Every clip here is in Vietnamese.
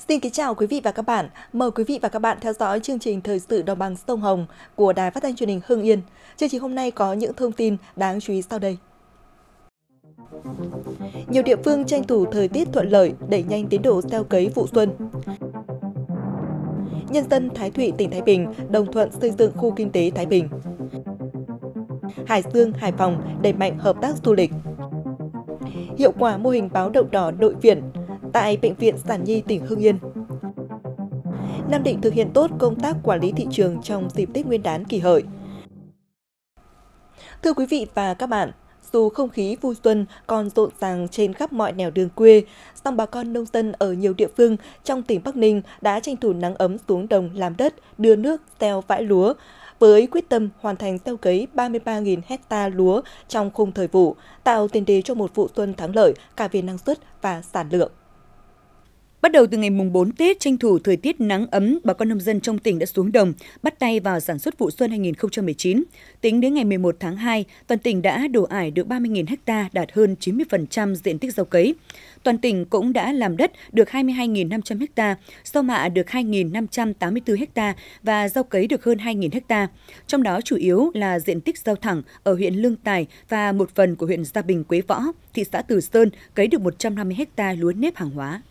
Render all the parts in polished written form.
Xin kính chào quý vị và các bạn. Mời quý vị và các bạn theo dõi chương trình Thời sự Đồng bằng Sông Hồng của Đài Phát thanh Truyền hình Hưng Yên. Chương trình hôm nay có những thông tin đáng chú ý sau đây. Nhiều địa phương tranh thủ thời tiết thuận lợi, đẩy nhanh tiến độ gieo cấy vụ xuân. Nhân dân Thái Thụy, tỉnh Thái Bình đồng thuận xây dựng khu kinh tế Thái Bình. Hải Dương, Hải Phòng đẩy mạnh hợp tác du lịch. Hiệu quả mô hình báo động đỏ nội viện tại Bệnh viện Sản Nhi tỉnh Hưng Yên. Nam Định thực hiện tốt công tác quản lý thị trường trong dịp Tết Nguyên đán Kỷ Hợi. Thưa quý vị và các bạn, dù không khí vui xuân còn rộn ràng trên khắp mọi nẻo đường quê, song bà con nông dân ở nhiều địa phương trong tỉnh Bắc Ninh đã tranh thủ nắng ấm xuống đồng làm đất, đưa nước gieo vãi lúa, với quyết tâm hoàn thành gieo cấy 33.000 ha lúa trong khung thời vụ, tạo tiền đề cho một vụ xuân thắng lợi cả về năng suất và sản lượng. Bắt đầu từ ngày mùng 4 Tết, tranh thủ thời tiết nắng ấm, bà con nông dân trong tỉnh đã xuống đồng, bắt tay vào sản xuất vụ xuân 2019. Tính đến ngày 11 tháng 2, toàn tỉnh đã đổ ải được 30.000 ha, đạt hơn 90% diện tích gieo cấy. Toàn tỉnh cũng đã làm đất được 22.500 ha, rau mạ được 2.584 ha và rau cấy được hơn 2.000 ha. Trong đó chủ yếu là diện tích rau thẳng ở huyện Lương Tài và một phần của huyện Gia Bình, Quế Võ, thị xã Từ Sơn cấy được 150 ha lúa nếp hàng hóa.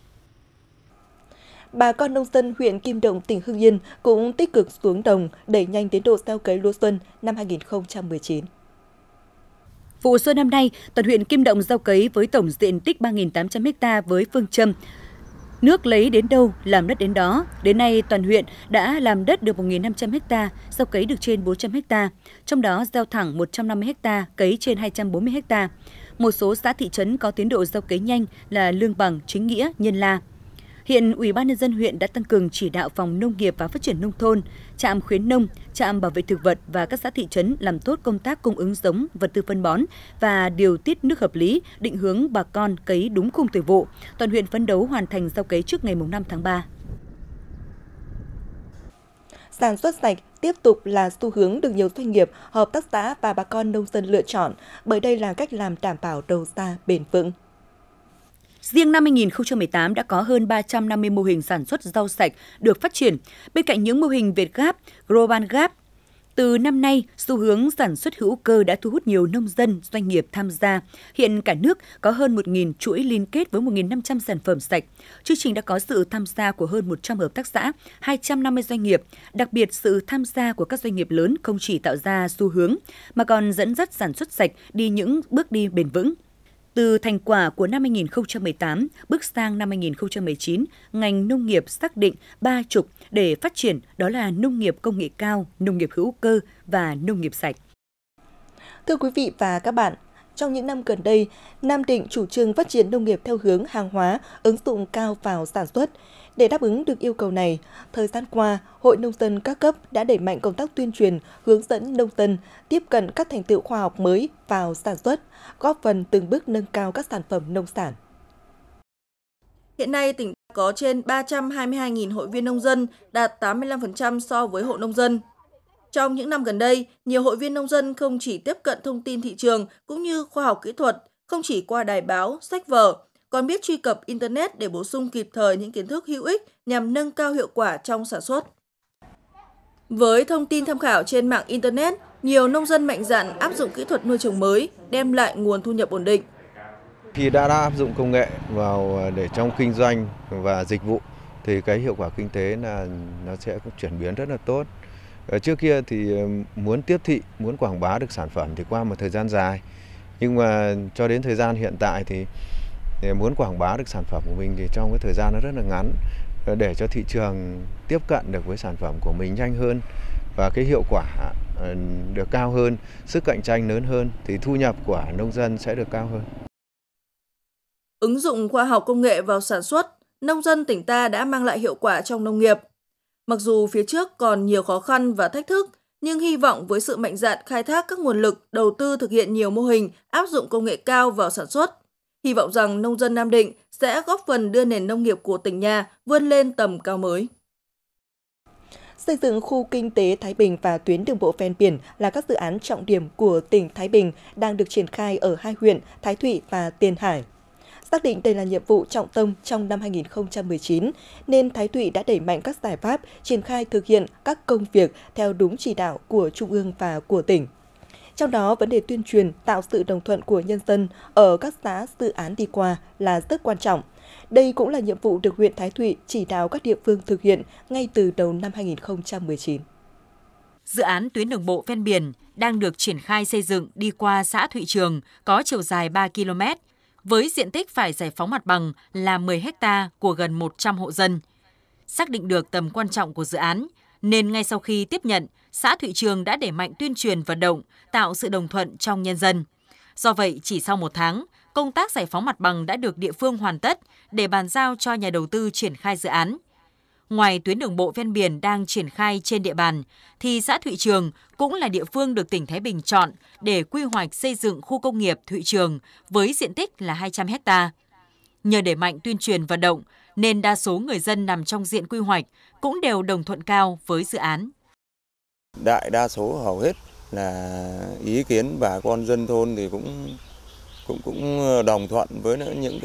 Bà con nông dân huyện Kim Động, tỉnh Hưng Yên cũng tích cực xuống đồng đẩy nhanh tiến độ gieo cấy lúa xuân năm 2019. Vụ xuân năm nay, toàn huyện Kim Động gieo cấy với tổng diện tích 3.800 ha với phương châm nước lấy đến đâu, làm đất đến đó. Đến nay, toàn huyện đã làm đất được 1.500 ha, gieo cấy được trên 400 ha, trong đó gieo thẳng 150 ha, cấy trên 240 ha. Một số xã thị trấn có tiến độ gieo cấy nhanh là Lương Bằng, Chính Nghĩa, Nhân La. Hiện, Ủy ban Nhân dân huyện đã tăng cường chỉ đạo Phòng Nông nghiệp và Phát triển Nông thôn, trạm khuyến nông, trạm bảo vệ thực vật và các xã thị trấn làm tốt công tác cung ứng giống, vật tư phân bón và điều tiết nước hợp lý, định hướng bà con cấy đúng khung thời vụ. Toàn huyện phấn đấu hoàn thành gieo cấy trước ngày 5 tháng 3. Sản xuất sạch tiếp tục là xu hướng được nhiều doanh nghiệp, hợp tác xã và bà con nông dân lựa chọn, bởi đây là cách làm đảm bảo đầu ra bền vững. Riêng năm 2018 đã có hơn 350 mô hình sản xuất rau sạch được phát triển, bên cạnh những mô hình Việt Gap, Global Gap. Từ năm nay, xu hướng sản xuất hữu cơ đã thu hút nhiều nông dân, doanh nghiệp tham gia. Hiện cả nước có hơn 1.000 chuỗi liên kết với 1.500 sản phẩm sạch. Chương trình đã có sự tham gia của hơn 100 hợp tác xã, 250 doanh nghiệp. Đặc biệt, sự tham gia của các doanh nghiệp lớn không chỉ tạo ra xu hướng, mà còn dẫn dắt sản xuất sạch đi những bước đi bền vững. Từ thành quả của năm 2018, bước sang năm 2019, ngành nông nghiệp xác định 3 trục để phát triển, đó là nông nghiệp công nghệ cao, nông nghiệp hữu cơ và nông nghiệp sạch. Thưa quý vị và các bạn, trong những năm gần đây, Nam Định chủ trương phát triển nông nghiệp theo hướng hàng hóa, ứng dụng cao vào sản xuất. Để đáp ứng được yêu cầu này, thời gian qua, Hội Nông dân các cấp đã đẩy mạnh công tác tuyên truyền, hướng dẫn nông dân tiếp cận các thành tựu khoa học mới vào sản xuất, góp phần từng bước nâng cao các sản phẩm nông sản. Hiện nay, tỉnh có trên 322.000 hội viên nông dân, đạt 85% so với hộ nông dân. Trong những năm gần đây, nhiều hội viên nông dân không chỉ tiếp cận thông tin thị trường cũng như khoa học kỹ thuật, không chỉ qua đài báo, sách vở, còn biết truy cập Internet để bổ sung kịp thời những kiến thức hữu ích nhằm nâng cao hiệu quả trong sản xuất. Với thông tin tham khảo trên mạng Internet, nhiều nông dân mạnh dạn áp dụng kỹ thuật nuôi trồng mới, đem lại nguồn thu nhập ổn định. Khi đã áp dụng công nghệ vào để trong kinh doanh và dịch vụ thì cái hiệu quả kinh tế là nó sẽ chuyển biến rất là tốt. Trước kia thì muốn tiếp thị, muốn quảng bá được sản phẩm thì qua một thời gian dài. Nhưng mà cho đến thời gian hiện tại thì muốn quảng bá được sản phẩm của mình thì trong cái thời gian nó rất là ngắn, để cho thị trường tiếp cận được với sản phẩm của mình nhanh hơn và cái hiệu quả được cao hơn, sức cạnh tranh lớn hơn thì thu nhập của nông dân sẽ được cao hơn. Ứng dụng khoa học công nghệ vào sản xuất, nông dân tỉnh ta đã mang lại hiệu quả trong nông nghiệp. Mặc dù phía trước còn nhiều khó khăn và thách thức, nhưng hy vọng với sự mạnh dạn khai thác các nguồn lực, đầu tư thực hiện nhiều mô hình áp dụng công nghệ cao vào sản xuất, hy vọng rằng nông dân Nam Định sẽ góp phần đưa nền nông nghiệp của tỉnh nhà vươn lên tầm cao mới. Xây dựng khu kinh tế Thái Bình và tuyến đường bộ ven biển là các dự án trọng điểm của tỉnh Thái Bình đang được triển khai ở hai huyện Thái Thụy và Tiền Hải. Xác định đây là nhiệm vụ trọng tâm trong năm 2019, nên Thái Thụy đã đẩy mạnh các giải pháp triển khai thực hiện các công việc theo đúng chỉ đạo của Trung ương và của tỉnh. Trong đó, vấn đề tuyên truyền tạo sự đồng thuận của nhân dân ở các xã dự án đi qua là rất quan trọng. Đây cũng là nhiệm vụ được huyện Thái Thụy chỉ đạo các địa phương thực hiện ngay từ đầu năm 2019. Dự án tuyến đường bộ ven biển đang được triển khai xây dựng đi qua xã Thụy Trường có chiều dài 3 km, với diện tích phải giải phóng mặt bằng là 10 ha của gần 100 hộ dân. Xác định được tầm quan trọng của dự án, nên ngay sau khi tiếp nhận, xã Thụy Trường đã đẩy mạnh tuyên truyền vận động, tạo sự đồng thuận trong nhân dân. Do vậy, chỉ sau 1 tháng, công tác giải phóng mặt bằng đã được địa phương hoàn tất để bàn giao cho nhà đầu tư triển khai dự án. Ngoài tuyến đường bộ ven biển đang triển khai trên địa bàn, thì xã Thụy Trường cũng là địa phương được tỉnh Thái Bình chọn để quy hoạch xây dựng khu công nghiệp Thụy Trường với diện tích là 200 ha. Nhờ đẩy mạnh tuyên truyền vận động, nên đa số người dân nằm trong diện quy hoạch cũng đều đồng thuận cao với dự án. Đại đa số hầu hết là ý kiến bà con dân thôn thì cũng đồng thuận với những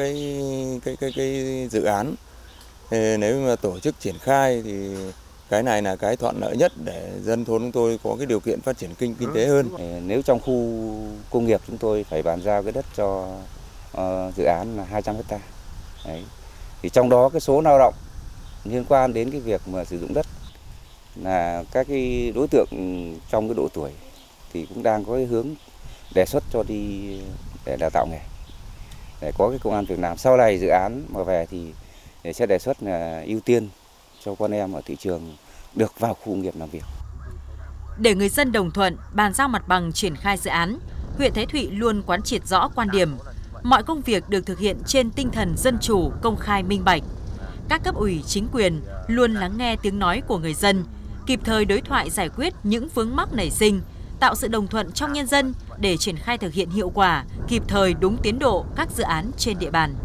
cái dự án. Nếu mà tổ chức triển khai thì cái này là cái thuận lợi nhất để dân thôn chúng tôi có cái điều kiện phát triển kinh tế hơn. Nếu trong khu công nghiệp chúng tôi phải bàn giao cái đất cho dự án là 200 ha. Đấy. Thì trong đó cái số lao động liên quan đến cái việc mà sử dụng đất là các cái đối tượng trong cái độ tuổi thì cũng đang có cái hướng đề xuất cho đi để đào tạo nghề, để có cái công ăn việc làm. Sau này dự án mà về thì sẽ đề xuất là ưu tiên cho con em ở thị trường được vào khu công nghiệp làm việc. Để người dân đồng thuận, bàn giao mặt bằng triển khai dự án, huyện Thái Thụy luôn quán triệt rõ quan điểm mọi công việc được thực hiện trên tinh thần dân chủ, công khai, minh bạch. Các cấp ủy chính quyền luôn lắng nghe tiếng nói của người dân, kịp thời đối thoại giải quyết những vướng mắc nảy sinh, tạo sự đồng thuận trong nhân dân để triển khai thực hiện hiệu quả, kịp thời đúng tiến độ các dự án trên địa bàn.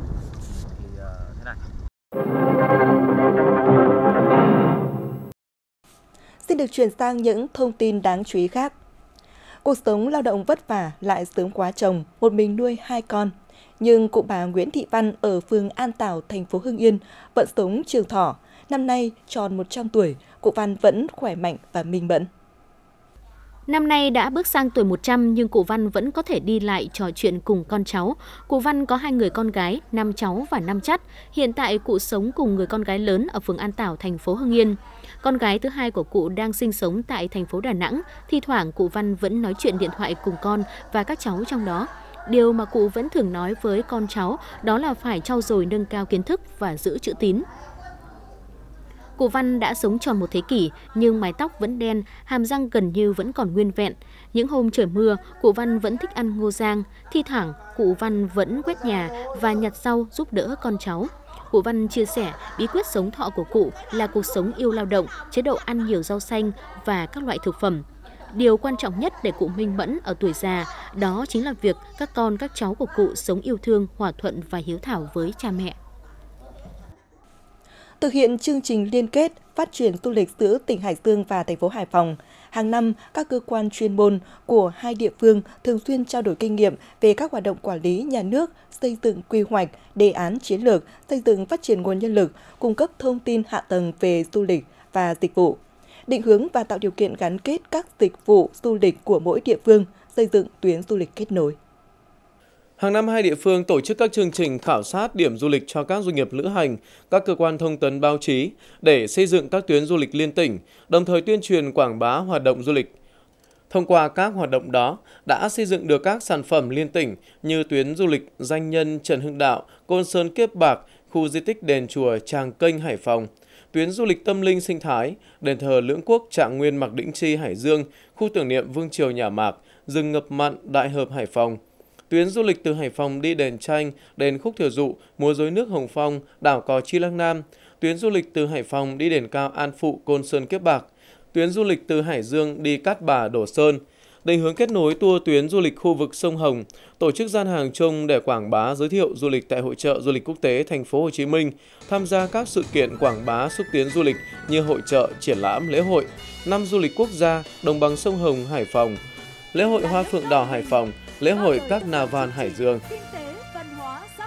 Xin được chuyển sang những thông tin đáng chú ý khác. Cuộc sống lao động vất vả lại sớm quá chồng, một mình nuôi 2 con. Nhưng cụ bà Nguyễn Thị Văn ở phường An Tảo, thành phố Hưng Yên vẫn sống trường thọ. Năm nay tròn 100 tuổi, cụ Văn vẫn khỏe mạnh và minh mẫn. Năm nay đã bước sang tuổi 100 nhưng cụ Văn vẫn có thể đi lại trò chuyện cùng con cháu. Cụ Văn có 2 người con gái, 5 cháu và 5 chắt. Hiện tại cụ sống cùng người con gái lớn ở phường An Tảo, thành phố Hưng Yên. Con gái thứ 2 của cụ đang sinh sống tại thành phố Đà Nẵng. Thi thoảng cụ Văn vẫn nói chuyện điện thoại cùng con và các cháu trong đó. Điều mà cụ vẫn thường nói với con cháu đó là phải trau dồi nâng cao kiến thức và giữ chữ tín. Cụ Văn đã sống tròn 1 thế kỷ nhưng mái tóc vẫn đen, hàm răng gần như vẫn còn nguyên vẹn. Những hôm trời mưa, cụ Văn vẫn thích ăn ngô rang. Thi thoảng, cụ Văn vẫn quét nhà và nhặt rau giúp đỡ con cháu. Cụ Văn chia sẻ bí quyết sống thọ của cụ là cuộc sống yêu lao động, chế độ ăn nhiều rau xanh và các loại thực phẩm. Điều quan trọng nhất để cụ minh mẫn ở tuổi già đó chính là việc các con các cháu của cụ sống yêu thương, hòa thuận và hiếu thảo với cha mẹ. Thực hiện chương trình liên kết phát triển du lịch giữa tỉnh Hải Dương và thành phố Hải Phòng, hàng năm các cơ quan chuyên môn của 2 địa phương thường xuyên trao đổi kinh nghiệm về các hoạt động quản lý nhà nước, xây dựng quy hoạch, đề án chiến lược, xây dựng phát triển nguồn nhân lực, cung cấp thông tin hạ tầng về du lịch và dịch vụ, định hướng và tạo điều kiện gắn kết các dịch vụ du lịch của mỗi địa phương, xây dựng tuyến du lịch kết nối. Hàng năm 2 địa phương tổ chức các chương trình khảo sát điểm du lịch cho các doanh nghiệp lữ hành, các cơ quan thông tấn báo chí để xây dựng các tuyến du lịch liên tỉnh, đồng thời tuyên truyền quảng bá hoạt động du lịch. Thông qua các hoạt động đó đã xây dựng được các sản phẩm liên tỉnh như tuyến du lịch danh nhân Trần Hưng Đạo, Côn Sơn Kiếp Bạc, khu di tích đền chùa Tràng Kênh Hải Phòng, tuyến du lịch tâm linh sinh thái, đền thờ Lưỡng Quốc Trạng Nguyên Mạc Đĩnh Chi Hải Dương, khu tưởng niệm Vương Triều Nhà Mạc, rừng ngập mặn Đại Hợp Hải Phòng. Tuyến du lịch từ Hải Phòng đi đền Tranh, đền Khúc Thừa Dụ, múa rối nước Hồng Phong, đảo Cò Chi Lăng Nam. Tuyến du lịch từ Hải Phòng đi đền cao An Phụ, Côn Sơn Kiếp Bạc. Tuyến du lịch từ Hải Dương đi Cát Bà, Đồ Sơn. Định hướng kết nối tour tuyến du lịch khu vực sông Hồng, tổ chức gian hàng chung để quảng bá giới thiệu du lịch tại Hội chợ Du lịch Quốc tế Thành phố Hồ Chí Minh, tham gia các sự kiện quảng bá xúc tiến du lịch như hội chợ, triển lãm, lễ hội, năm du lịch quốc gia đồng bằng sông Hồng, Hải Phòng, lễ hội Hoa Phượng Đỏ Hải Phòng, lễ hội các Na Van Hải Dương.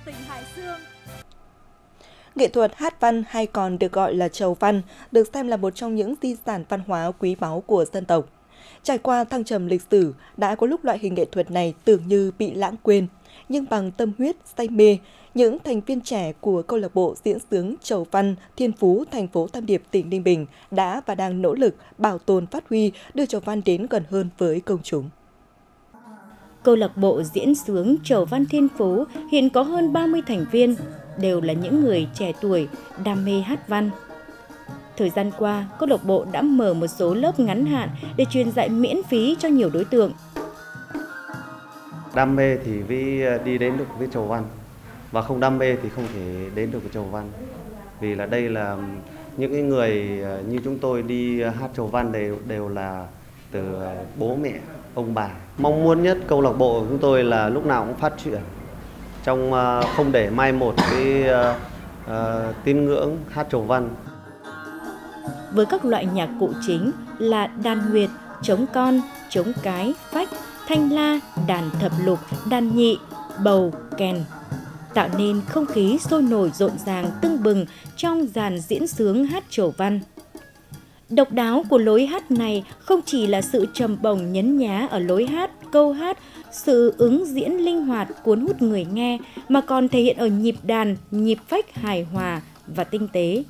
tỉnh Hải Dương. Nghệ thuật hát văn hay còn được gọi là chầu văn được xem là một trong những di sản văn hóa quý báu của dân tộc. Trải qua thăng trầm lịch sử, đã có lúc loại hình nghệ thuật này tưởng như bị lãng quên, nhưng bằng tâm huyết, say mê, những thành viên trẻ của câu lạc bộ diễn xướng chầu văn Thiên Phú, thành phố Tam Điệp, tỉnh Ninh Bình đã và đang nỗ lực bảo tồn, phát huy, đưa chầu văn đến gần hơn với công chúng. Câu lạc bộ diễn xướng chầu văn Thiên Phú hiện có hơn 30 thành viên, đều là những người trẻ tuổi, đam mê hát văn. Thời gian qua, câu lạc bộ đã mở một số lớp ngắn hạn để truyền dạy miễn phí cho nhiều đối tượng. Đam mê thì đi đến được với chầu văn, và không đam mê thì không thể đến được với chầu văn. Vì là đây là những cái người như chúng tôi đi hát chầu văn đều là từ bố mẹ, ông bà. Mong muốn nhất câu lạc bộ của chúng tôi là lúc nào cũng phát triển, trong không để mai một cái tín ngưỡng hát chầu văn. Với các loại nhạc cụ chính là đàn nguyệt, trống con, trống cái, phách, thanh la, đàn thập lục, đàn nhị, bầu, kèn, tạo nên không khí sôi nổi rộn ràng tưng bừng trong dàn diễn xướng hát chầu văn. Độc đáo của lối hát này không chỉ là sự trầm bổng nhấn nhá ở lối hát, câu hát, sự ứng diễn linh hoạt cuốn hút người nghe, mà còn thể hiện ở nhịp đàn, nhịp phách hài hòa và tinh tế.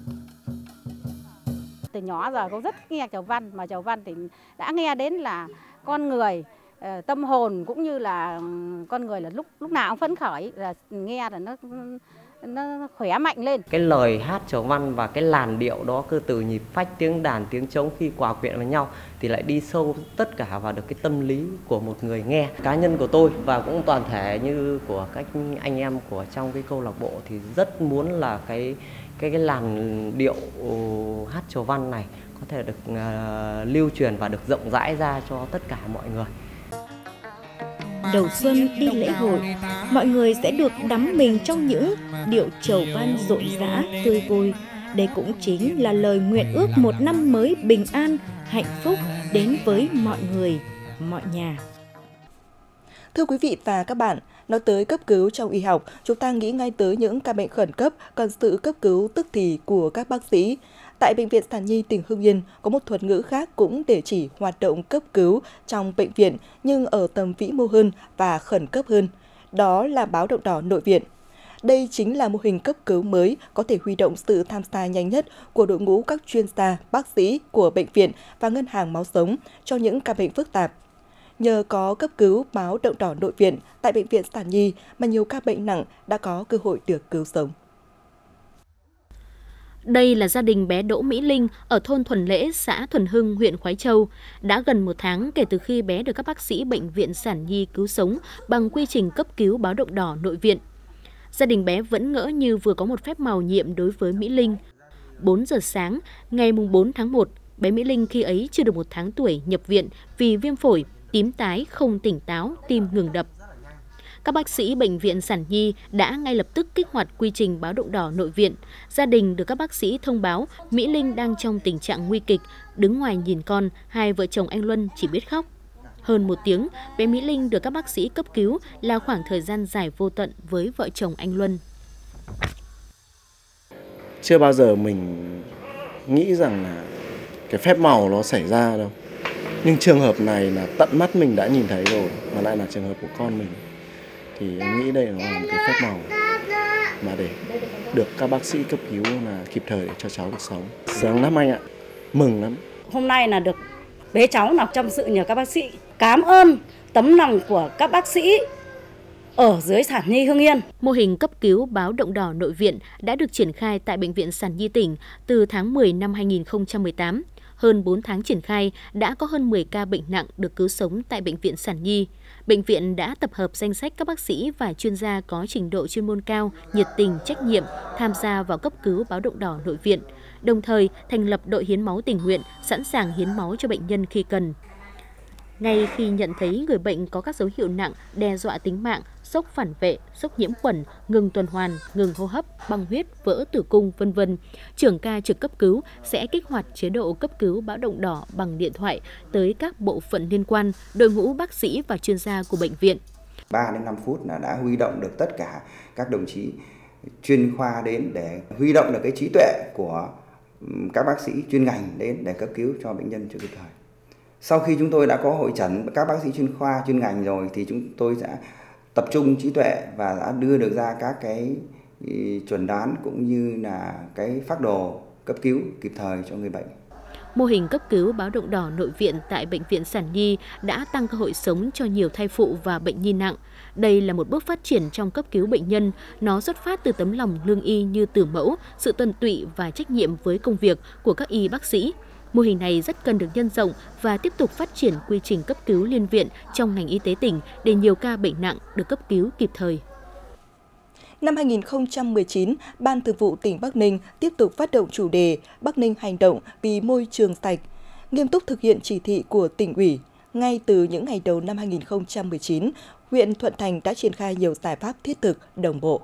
Từ nhỏ giờ cũng rất nghe chầu văn, mà chầu văn thì đã nghe đến là con người, tâm hồn cũng như là con người là lúc nào cũng phấn khởi, là nghe là nó khỏe mạnh lên. Cái lời hát chầu văn và cái làn điệu đó, cứ từ nhịp phách, tiếng đàn, tiếng trống khi hòa quyện với nhau thì lại đi sâu tất cả vào được cái tâm lý của một người nghe. Cá nhân của tôi và cũng toàn thể như của các anh em của trong cái câu lạc bộ thì rất muốn là cái làn điệu hát chầu văn này có thể được lưu truyền và được rộng rãi ra cho tất cả mọi người. Đầu xuân đi lễ hội, mọi người sẽ được đắm mình trong những điệu chầu văn rộn rã, tươi vui. Đây cũng chính là lời nguyện ước một năm mới bình an, hạnh phúc đến với mọi người, mọi nhà. Thưa quý vị và các bạn, nói tới cấp cứu trong y học, chúng ta nghĩ ngay tới những ca bệnh khẩn cấp cần sự cấp cứu tức thì của các bác sĩ. Tại Bệnh viện Sản Nhi tỉnh Hưng Yên có một thuật ngữ khác cũng để chỉ hoạt động cấp cứu trong bệnh viện nhưng ở tầm vĩ mô hơn và khẩn cấp hơn. Đó là báo động đỏ nội viện. Đây chính là mô hình cấp cứu mới có thể huy động sự tham gia nhanh nhất của đội ngũ các chuyên gia, bác sĩ của bệnh viện và ngân hàng máu sống cho những ca bệnh phức tạp. Nhờ có cấp cứu báo động đỏ nội viện tại Bệnh viện Sản Nhi mà nhiều ca bệnh nặng đã có cơ hội được cứu sống. Đây là gia đình bé Đỗ Mỹ Linh ở thôn Thuần Lễ, xã Thuần Hưng, huyện Khoái Châu. Đã gần 1 tháng kể từ khi bé được các bác sĩ Bệnh viện Sản Nhi cứu sống bằng quy trình cấp cứu báo động đỏ nội viện. Gia đình bé vẫn ngỡ như vừa có một phép màu nhiệm đối với Mỹ Linh. 4 giờ sáng, ngày 4 tháng 1, bé Mỹ Linh khi ấy chưa được 1 tháng tuổi nhập viện vì viêm phổi, tím tái, không tỉnh táo, tim ngừng đập. Các bác sĩ Bệnh viện Sản Nhi đã ngay lập tức kích hoạt quy trình báo động đỏ nội viện. Gia đình được các bác sĩ thông báo Mỹ Linh đang trong tình trạng nguy kịch, đứng ngoài nhìn con, hai vợ chồng anh Luân chỉ biết khóc. Hơn 1 tiếng, bé Mỹ Linh được các bác sĩ cấp cứu là khoảng thời gian dài vô tận với vợ chồng anh Luân. Chưa bao giờ mình nghĩ rằng là cái phép màu nó xảy ra đâu. Nhưng trường hợp này là tận mắt mình đã nhìn thấy rồi, mà lại là trường hợp của con mình. Thì em nghĩ đây là một cái phép màu mà để được các bác sĩ cấp cứu là kịp thời để cho cháu được sống. Sướng lắm anh ạ, mừng lắm. Hôm nay là được bế cháu nằm trong sự nhờ các bác sĩ. Cảm ơn tấm lòng của các bác sĩ ở dưới Sản Nhi Hưng Yên. Mô hình cấp cứu báo động đỏ nội viện đã được triển khai tại Bệnh viện Sản Nhi tỉnh từ tháng 10 năm 2018. Hơn 4 tháng triển khai, đã có hơn 10 ca bệnh nặng được cứu sống tại Bệnh viện Sản Nhi. Bệnh viện đã tập hợp danh sách các bác sĩ và chuyên gia có trình độ chuyên môn cao, nhiệt tình, trách nhiệm tham gia vào cấp cứu báo động đỏ nội viện, đồng thời thành lập đội hiến máu tình nguyện, sẵn sàng hiến máu cho bệnh nhân khi cần. Ngay khi nhận thấy người bệnh có các dấu hiệu nặng đe dọa tính mạng, sốc phản vệ, sốc nhiễm khuẩn, ngừng tuần hoàn, ngừng hô hấp, băng huyết, vỡ tử cung, v.v., trưởng ca trực cấp cứu sẽ kích hoạt chế độ cấp cứu báo động đỏ bằng điện thoại tới các bộ phận liên quan, đội ngũ bác sĩ và chuyên gia của bệnh viện. 3 đến 5 phút là đã huy động được tất cả các đồng chí chuyên khoa đến để huy động được cái trí tuệ của các bác sĩ chuyên ngành đến để cấp cứu cho bệnh nhân cho kịp thời. Sau khi chúng tôi đã có hội chẩn các bác sĩ chuyên khoa chuyên ngành rồi thì chúng tôi sẽ tập trung trí tuệ và đã đưa được ra các cái chuẩn đoán cũng như là cái phác đồ cấp cứu kịp thời cho người bệnh. Mô hình cấp cứu báo động đỏ nội viện tại Bệnh viện Sản Nhi đã tăng cơ hội sống cho nhiều thai phụ và bệnh nhi nặng. Đây là một bước phát triển trong cấp cứu bệnh nhân. Nó xuất phát từ tấm lòng lương y như từ mẫu, sự tận tụy và trách nhiệm với công việc của các y bác sĩ. Mô hình này rất cần được nhân rộng và tiếp tục phát triển quy trình cấp cứu liên viện trong ngành y tế tỉnh để nhiều ca bệnh nặng được cấp cứu kịp thời. Năm 2019, Ban Thường vụ tỉnh Bắc Ninh tiếp tục phát động chủ đề Bắc Ninh hành động vì môi trường sạch, nghiêm túc thực hiện chỉ thị của tỉnh ủy. Ngay từ những ngày đầu năm 2019, huyện Thuận Thành đã triển khai nhiều giải pháp thiết thực, đồng bộ.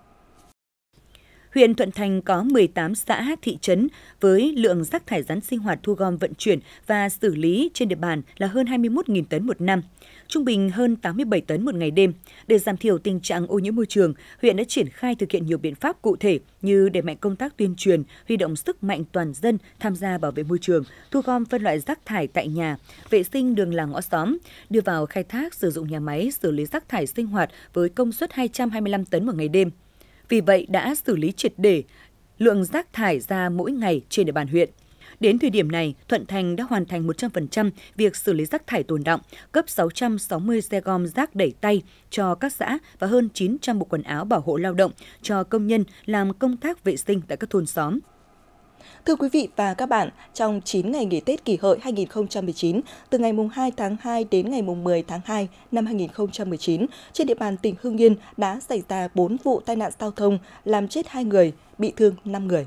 Huyện Thuận Thành có 18 xã, thị trấn với lượng rác thải rắn sinh hoạt thu gom vận chuyển và xử lý trên địa bàn là hơn 21.000 tấn một năm, trung bình hơn 87 tấn một ngày đêm. Để giảm thiểu tình trạng ô nhiễm môi trường, huyện đã triển khai thực hiện nhiều biện pháp cụ thể như đẩy mạnh công tác tuyên truyền, huy động sức mạnh toàn dân tham gia bảo vệ môi trường, thu gom phân loại rác thải tại nhà, vệ sinh đường làng ngõ xóm, đưa vào khai thác sử dụng nhà máy xử lý rác thải sinh hoạt với công suất 225 tấn một ngày đêm. Vì vậy đã xử lý triệt để lượng rác thải ra mỗi ngày trên địa bàn huyện. Đến thời điểm này, Thuận Thành đã hoàn thành 100% việc xử lý rác thải tồn đọng, cấp 660 xe gom rác đẩy tay cho các xã và hơn 900 bộ quần áo bảo hộ lao động cho công nhân làm công tác vệ sinh tại các thôn xóm. Thưa quý vị và các bạn, trong 9 ngày nghỉ Tết Kỷ Hợi 2019, từ ngày 2 tháng 2 đến ngày 10 tháng 2 năm 2019, trên địa bàn tỉnh Hưng Yên đã xảy ra 4 vụ tai nạn giao thông, làm chết 2 người, bị thương 5 người.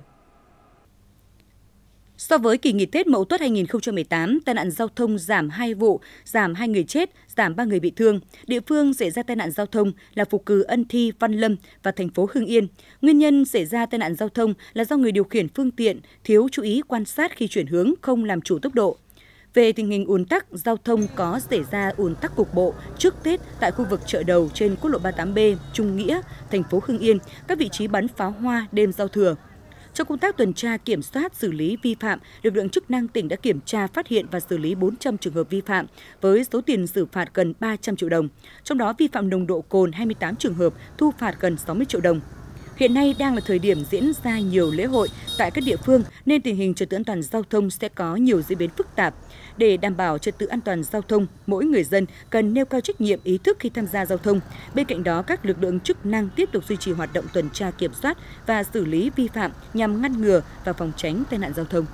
So với kỳ nghỉ Tết Mậu Tuất 2018, tai nạn giao thông giảm 2 vụ, giảm 2 người chết, giảm 3 người bị thương. Địa phương xảy ra tai nạn giao thông là Phú Cừ, Ân Thi, Văn Lâm và thành phố Hưng Yên. Nguyên nhân xảy ra tai nạn giao thông là do người điều khiển phương tiện thiếu chú ý quan sát khi chuyển hướng, không làm chủ tốc độ. Về tình hình ùn tắc giao thông có xảy ra ùn tắc cục bộ trước Tết tại khu vực chợ đầu trên quốc lộ 38B, Trung Nghĩa, thành phố Hưng Yên, các vị trí bắn pháo hoa đêm giao thừa. Trong công tác tuần tra kiểm soát xử lý vi phạm, lực lượng chức năng tỉnh đã kiểm tra, phát hiện và xử lý 400 trường hợp vi phạm với số tiền xử phạt gần 300 triệu đồng. Trong đó vi phạm nồng độ cồn 28 trường hợp, thu phạt gần 60 triệu đồng. Hiện nay đang là thời điểm diễn ra nhiều lễ hội tại các địa phương nên tình hình trật tự an toàn giao thông sẽ có nhiều diễn biến phức tạp. Để đảm bảo trật tự an toàn giao thông, mỗi người dân cần nêu cao trách nhiệm, ý thức khi tham gia giao thông. Bên cạnh đó, các lực lượng chức năng tiếp tục duy trì hoạt động tuần tra kiểm soát và xử lý vi phạm nhằm ngăn ngừa và phòng tránh tai nạn giao thông.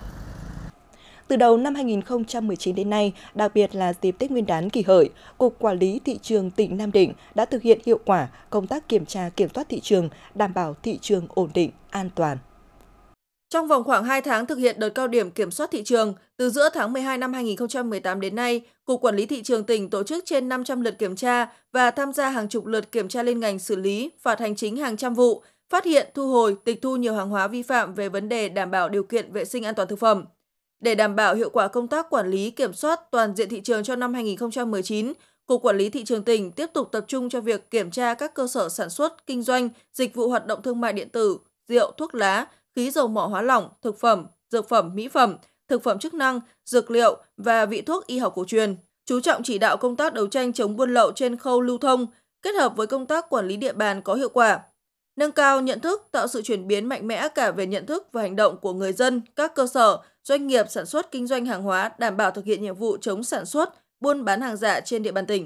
Từ đầu năm 2019 đến nay, đặc biệt là dịp Tết Nguyên đán Kỷ Hợi, Cục Quản lý Thị trường tỉnh Nam Định đã thực hiện hiệu quả công tác kiểm tra kiểm soát thị trường, đảm bảo thị trường ổn định, an toàn. Trong vòng khoảng 2 tháng thực hiện đợt cao điểm kiểm soát thị trường, từ giữa tháng 12 năm 2018 đến nay, Cục Quản lý Thị trường tỉnh tổ chức trên 500 lượt kiểm tra và tham gia hàng chục lượt kiểm tra liên ngành xử lý, phạt hành chính hàng trăm vụ, phát hiện, thu hồi, tịch thu nhiều hàng hóa vi phạm về vấn đề đảm bảo điều kiện vệ sinh an toàn thực phẩm. Để đảm bảo hiệu quả công tác quản lý kiểm soát toàn diện thị trường cho năm 2019, Cục Quản lý Thị trường tỉnh tiếp tục tập trung cho việc kiểm tra các cơ sở sản xuất, kinh doanh, dịch vụ hoạt động thương mại điện tử, rượu, thuốc lá, khí dầu mỏ hóa lỏng, thực phẩm, dược phẩm, mỹ phẩm, thực phẩm chức năng, dược liệu và vị thuốc y học cổ truyền. Chú trọng chỉ đạo công tác đấu tranh chống buôn lậu trên khâu lưu thông, kết hợp với công tác quản lý địa bàn có hiệu quả. Nâng cao nhận thức, tạo sự chuyển biến mạnh mẽ cả về nhận thức và hành động của người dân, các cơ sở, doanh nghiệp sản xuất kinh doanh hàng hóa, đảm bảo thực hiện nhiệm vụ chống sản xuất, buôn bán hàng giả trên địa bàn tỉnh.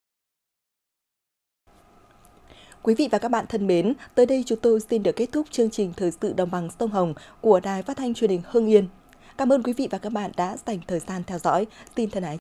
Quý vị và các bạn thân mến, tới đây chúng tôi xin được kết thúc chương trình Thời sự Đồng bằng Sông Hồng của Đài Phát thanh Truyền hình Hưng Yên. Cảm ơn quý vị và các bạn đã dành thời gian theo dõi. Xin thân ái.